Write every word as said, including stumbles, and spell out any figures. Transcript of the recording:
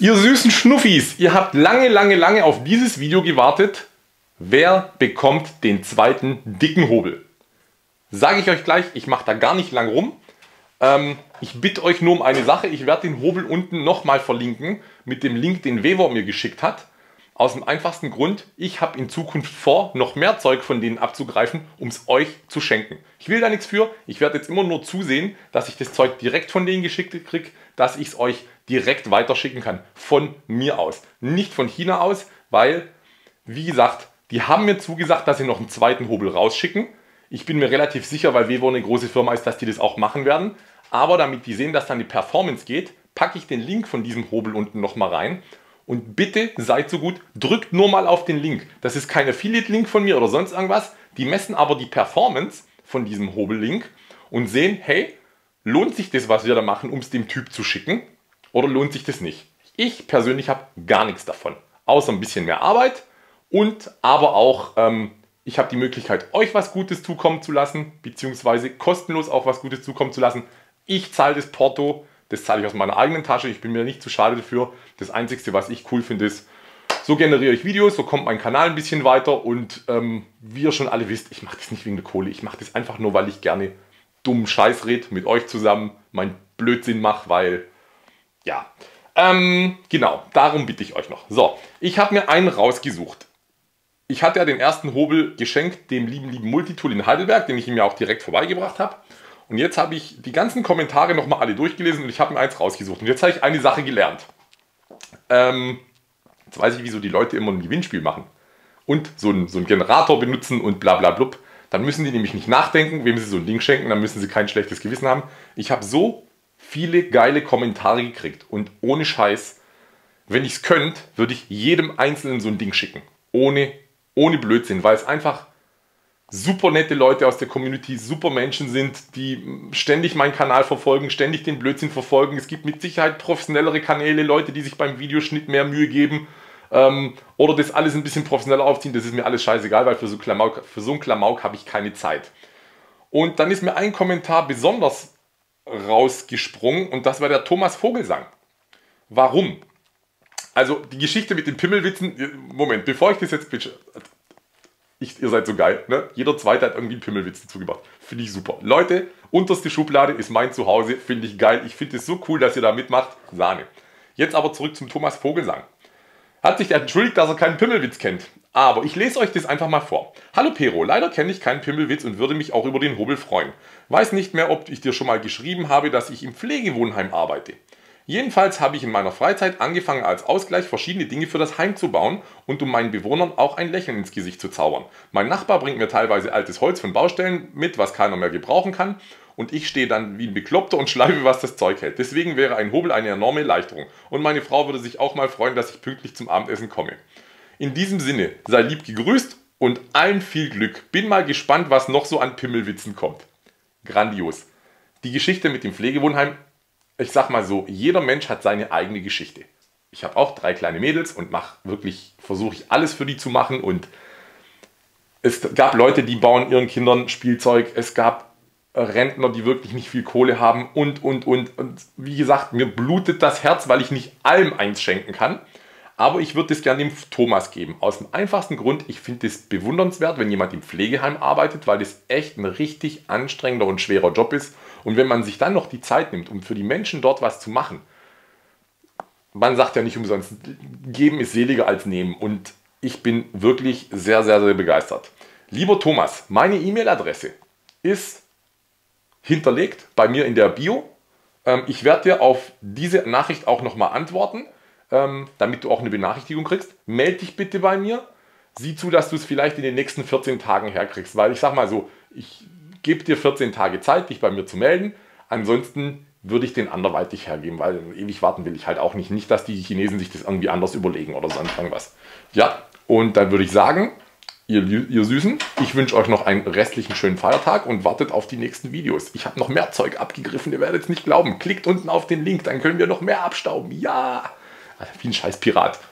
Ihr süßen Schnuffis, ihr habt lange, lange, lange auf dieses Video gewartet. Wer bekommt den zweiten dicken Hobel? Sage ich euch gleich, ich mache da gar nicht lang rum. Ähm, ich bitte euch nur um eine Sache, ich werde den Hobel unten nochmal verlinken mit dem Link, den Wever mir geschickt hat. Aus dem einfachsten Grund, ich habe in Zukunft vor, noch mehr Zeug von denen abzugreifen, um es euch zu schenken. Ich will da nichts für, ich werde jetzt immer nur zusehen, dass ich das Zeug direkt von denen geschickt kriege, dass ich es euch direkt weiterschicken kann. Von mir aus. Nicht von China aus, weil, wie gesagt, die haben mir zugesagt, dass sie noch einen zweiten Hobel rausschicken. Ich bin mir relativ sicher, weil Wever eine große Firma ist, dass die das auch machen werden. Aber damit die sehen, dass dann die Performance geht, packe ich den Link von diesem Hobel unten nochmal rein. Und bitte seid so gut, drückt nur mal auf den Link. Das ist kein Affiliate-Link von mir oder sonst irgendwas. Die messen aber die Performance von diesem Hobel-Link und sehen, hey, lohnt sich das, was wir da machen, um es dem Typ zu schicken? Oder lohnt sich das nicht? Ich persönlich habe gar nichts davon. Außer ein bisschen mehr Arbeit und aber auch, ähm, ich habe die Möglichkeit, euch was Gutes zukommen zu lassen, beziehungsweise kostenlos auch was Gutes zukommen zu lassen. Ich zahle das Porto. Das zahle ich aus meiner eigenen Tasche, ich bin mir nicht zu schade dafür. Das Einzige, was ich cool finde, ist, so generiere ich Videos, so kommt mein Kanal ein bisschen weiter und ähm, wie ihr schon alle wisst, ich mache das nicht wegen der Kohle, ich mache das einfach nur, weil ich gerne dummen Scheiß rede, mit euch zusammen, meinen Blödsinn mache, weil, ja, ähm, genau, darum bitte ich euch noch. So, ich habe mir einen rausgesucht. Ich hatte ja den ersten Hobel geschenkt, dem lieben, lieben Multitool in Heidelberg, den ich ihm ja auch direkt vorbeigebracht habe. Und jetzt habe ich die ganzen Kommentare nochmal alle durchgelesen und ich habe mir eins rausgesucht. Und jetzt habe ich eine Sache gelernt. Ähm, jetzt weiß ich, wieso die Leute immer ein Gewinnspiel machen. Und so einen, so einen Generator benutzen und bla bla blub. Dann müssen die nämlich nicht nachdenken, wem sie so ein Ding schenken. Dann müssen sie kein schlechtes Gewissen haben. Ich habe so viele geile Kommentare gekriegt. Und ohne Scheiß, wenn ich es könnte, würde ich jedem Einzelnen so ein Ding schicken. Ohne, ohne Blödsinn, weil es einfach super nette Leute aus der Community, super Menschen sind, die ständig meinen Kanal verfolgen, ständig den Blödsinn verfolgen. Es gibt mit Sicherheit professionellere Kanäle, Leute, die sich beim Videoschnitt mehr Mühe geben ähm, oder das alles ein bisschen professioneller aufziehen. Das ist mir alles scheißegal, weil für so, Klamauk, für so einen Klamauk habe ich keine Zeit. Und dann ist mir ein Kommentar besonders rausgesprungen und das war der Thomas Vogelsang. Warum? Also die Geschichte mit den Pimmelwitzen, Moment, bevor ich das jetzt... Ich, ihr seid so geil, ne? Jeder Zweite hat irgendwie einen Pimmelwitz dazu gemacht. Finde ich super. Leute, unterste Schublade ist mein Zuhause. Finde ich geil. Ich finde es so cool, dass ihr da mitmacht. Sahne. Jetzt aber zurück zum Thomas Vogelsang. Hat sich entschuldigt, dass er keinen Pimmelwitz kennt. Aber ich lese euch das einfach mal vor. Hallo Pero, leider kenne ich keinen Pimmelwitz und würde mich auch über den Hobel freuen. Weiß nicht mehr, ob ich dir schon mal geschrieben habe, dass ich im Pflegewohnheim arbeite. Jedenfalls habe ich in meiner Freizeit angefangen, als Ausgleich verschiedene Dinge für das Heim zu bauen und um meinen Bewohnern auch ein Lächeln ins Gesicht zu zaubern. Mein Nachbar bringt mir teilweise altes Holz von Baustellen mit, was keiner mehr gebrauchen kann, und ich stehe dann wie ein Bekloppter und schleife, was das Zeug hält. Deswegen wäre ein Hobel eine enorme Erleichterung und meine Frau würde sich auch mal freuen, dass ich pünktlich zum Abendessen komme. In diesem Sinne, sei lieb gegrüßt und allen viel Glück. Bin mal gespannt, was noch so an Pimmelwitzen kommt. Grandios. Die Geschichte mit dem Pflegewohnheim. Ich sag mal so, jeder Mensch hat seine eigene Geschichte. Ich habe auch drei kleine Mädels und mache wirklich, versuche ich alles für die zu machen. Und es gab Leute, die bauen ihren Kindern Spielzeug. Es gab Rentner, die wirklich nicht viel Kohle haben und, und, und. Und wie gesagt, mir blutet das Herz, weil ich nicht allem eins schenken kann. Aber ich würde das gerne dem Thomas geben. Aus dem einfachsten Grund, ich finde es bewundernswert, wenn jemand im Pflegeheim arbeitet, weil das echt ein richtig anstrengender und schwerer Job ist. Und wenn man sich dann noch die Zeit nimmt, um für die Menschen dort was zu machen, man sagt ja nicht umsonst, geben ist seliger als nehmen. Und ich bin wirklich sehr, sehr, sehr begeistert. Lieber Thomas, meine E-Mail-Adresse ist hinterlegt bei mir in der Bio. Ich werde dir auf diese Nachricht auch nochmal antworten, damit du auch eine Benachrichtigung kriegst. Melde dich bitte bei mir. Sieh zu, dass du es vielleicht in den nächsten vierzehn Tagen herkriegst. Weil ich sag mal so, ich gebe dir vierzehn Tage Zeit, dich bei mir zu melden. Ansonsten würde ich den anderweitig hergeben, weil ewig warten will ich halt auch nicht. Nicht, dass die Chinesen sich das irgendwie anders überlegen oder sonst irgendwas. Ja, und dann würde ich sagen, ihr, ihr Süßen, ich wünsche euch noch einen restlichen schönen Feiertag und wartet auf die nächsten Videos. Ich habe noch mehr Zeug abgegriffen, ihr werdet es nicht glauben. Klickt unten auf den Link, dann können wir noch mehr abstauben. Ja! Wie ein scheiß Pirat.